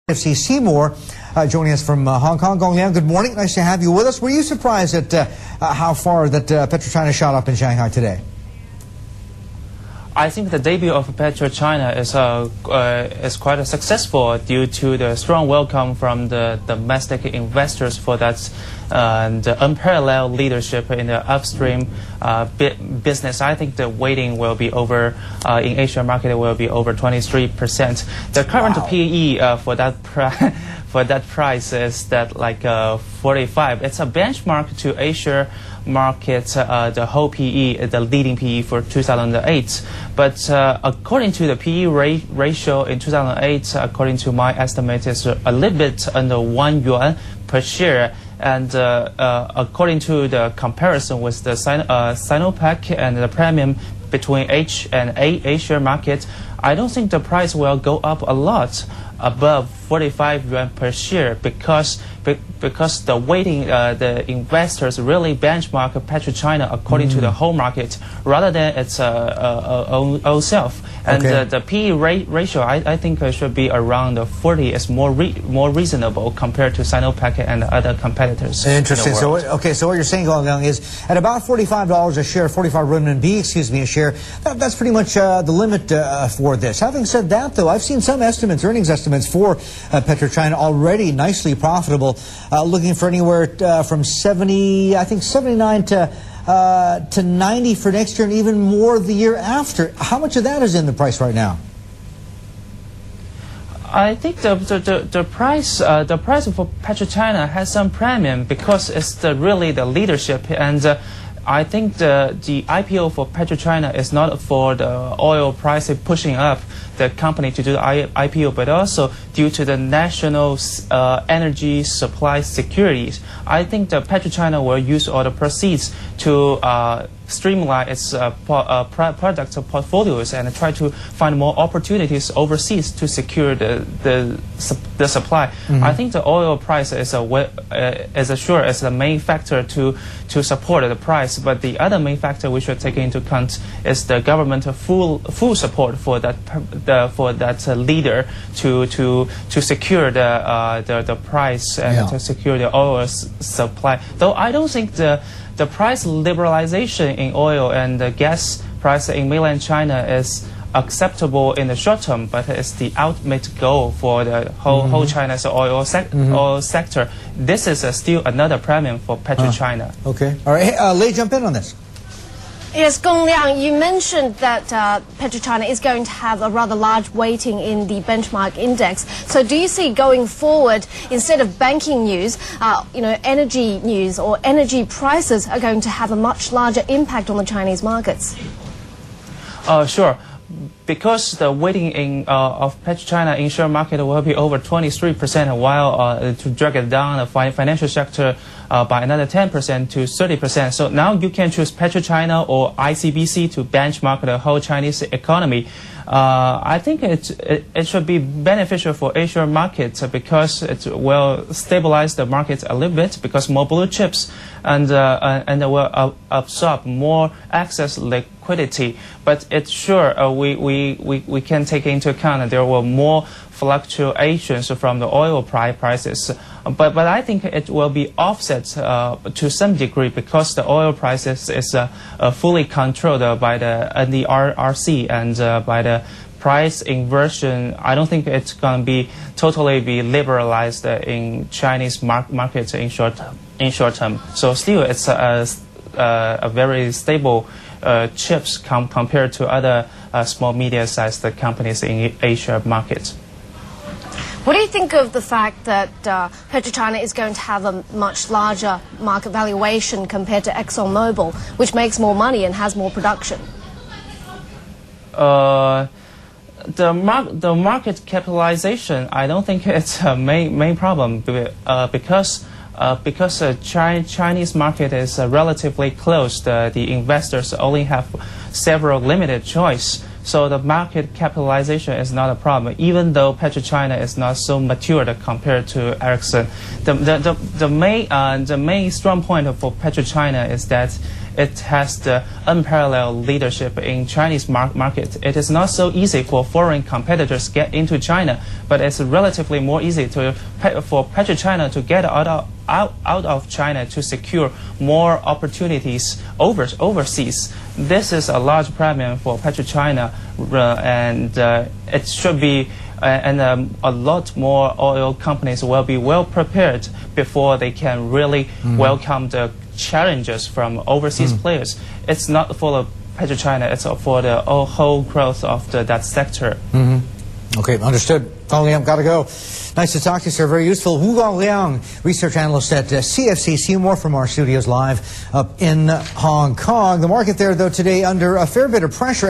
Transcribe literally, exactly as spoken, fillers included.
F C Seymour uh, joining us from uh, Hong Kong. Gong Liang, good morning. Nice to have you with us. Were you surprised at uh, uh, how far that uh, PetroChina shot up in Shanghai today? I think the debut of PetroChina is uh, uh, is quite successful due to the strong welcome from the domestic investors for that uh, the unparalleled leadership in the upstream uh, business. I think the weighting will be over uh, in Asia market will be over twenty-three percent. The current wow. P E uh, for that pri for that price is that like uh, forty-five. It's a benchmark to Asia market, uh, the whole P E, the leading P E for two thousand eight. But uh, according to the P E ra ratio in two thousand eight, according to my estimate, is a little bit under one yuan per share. And uh, uh, according to the comparison with the Sin uh, Sinopec and the premium between H and A Asia market, I don't think the price will go up a lot above forty-five yuan per share because because the weighting uh, the investors really benchmark PetroChina according mm. to the whole market rather than its uh, uh, own, own self. And okay. uh, the P E ra ratio I, I think uh, should be around forty is more re more reasonable compared to Sinopec and other competitors. Interesting. In so okay, so what you're saying, Gong Liang, is at about forty-five dollars a share, forty-five renminbi, excuse me, a share. That, that's pretty much uh, the limit uh, for this. Having said that, though, I've seen some estimates, earnings estimates for uh, PetroChina already nicely profitable, uh, looking for anywhere uh, from seventy, I think seventy-nine to uh, to ninety for next year, and even more the year after. How much of that is in the price right now? I think the the, the, the price uh, the price for PetroChina has some premium because it's the really the leadership, and uh, I think the the I P O for PetroChina is not for the oil price pushing up the company to do the I P O, but also due to the national uh, energy supply securities. I think the PetroChina will use all the proceeds to uh, streamline its uh, po uh, product portfolios and try to find more opportunities overseas to secure the the, the supply. Mm-hmm. I think the oil price is a uh, is a sure as the main factor to to support the price, but the other main factor we should take into account is the government full full support for that the, for that uh, leader to to to secure the uh, the the price and yeah. to secure the oil s supply. Though I don't think the the price liberalization in oil and the gas price in mainland China is acceptable in the short term, but it's the ultimate goal for the whole mm-hmm. whole China's oil, sec mm-hmm. oil sector. This is uh, still another premium for PetroChina. Uh, okay. All right. Hey, uh, Lei, jump in on this. Yes, Gong Liang, you mentioned that uh, PetroChina is going to have a rather large weighting in the benchmark index. So do you see going forward, instead of banking news, uh, you know, energy news or energy prices are going to have a much larger impact on the Chinese markets? Uh, sure. Because the weighting in, uh, of PetroChina in share market will be over twenty-three percent, while uh, to drag it down the fi financial sector uh, by another ten percent to thirty percent. So now you can choose PetroChina or I C B C to benchmark the whole Chinese economy. Uh, I think it, it it should be beneficial for Asia market because it will stabilize the market a little bit because more blue chips and uh, and will uh, absorb more excess liquidity. But it's sure uh, we, we we we can take into account that there will more fluctuations from the oil price prices. But but I think it will be offset uh, to some degree because the oil prices is uh, uh, fully controlled uh, by the N D R C and uh, by the price inversion. I don't think it's going to be totally be liberalized uh, in Chinese mar market in short in short term. So still, it's a a, a very stable uh, chips com compared to other uh, small medium-sized companies in Asia market. What do you think of the fact that uh, PetroChina is going to have a much larger market valuation compared to ExxonMobil, which makes more money and has more production? Uh, the, mar the market capitalization, I don't think it's a main, main problem uh, because uh, because the Chi Chinese market is uh, relatively closed. Uh, the investors only have several limited choice. So the market capitalization is not a problem, even though PetroChina is not so mature compared to Ericsson. The, the, the, the, main, uh, the main strong point for PetroChina is that it has the unparalleled leadership in Chinese mar market. It is not so easy for foreign competitors to get into China, but it's relatively more easy to for PetroChina to get out of Out, out of China to secure more opportunities over, overseas. This is a large premium for PetroChina, uh, and uh, it should be, uh, and um, a lot more oil companies will be well prepared before they can really mm-hmm. welcome the challenges from overseas mm. players. It's not for PetroChina, it's for the whole growth of the, that sector. Mm-hmm. Okay, understood. Gong Liang, gotta go. Nice to talk to you, sir. Very useful. Wu Gong Liang, research analyst at uh, C F C. See more from our studios live up in Hong Kong. The market there, though, today under a fair bit of pressure.